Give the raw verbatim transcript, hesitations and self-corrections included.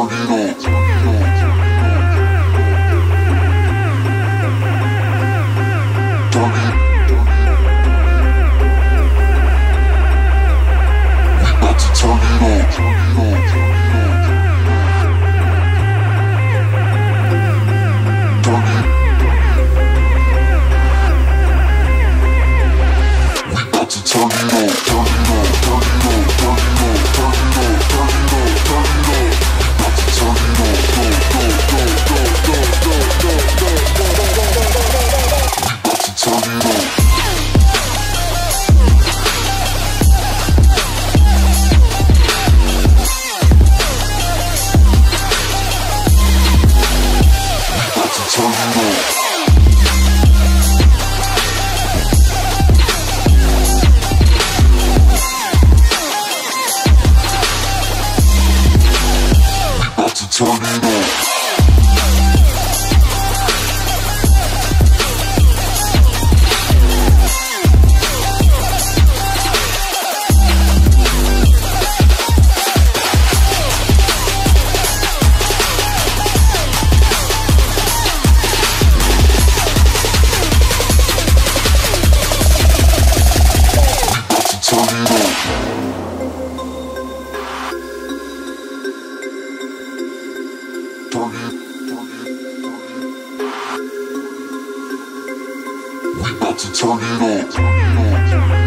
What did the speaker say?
turn it on. Turn it. We about to turn it on. Turn it. We about to turn it on. Turn it on. Turn it on. Turn it on. Turn it on. Turn it on. Turn it on. About to turn it on. Go, go, go, go, go, go, go, go, go, go, go, go. We about to turn it on. Turn it on. We about to turn it on. Turn it on. Turn it, turn it, turn it. We about to turn it on. Turn it on.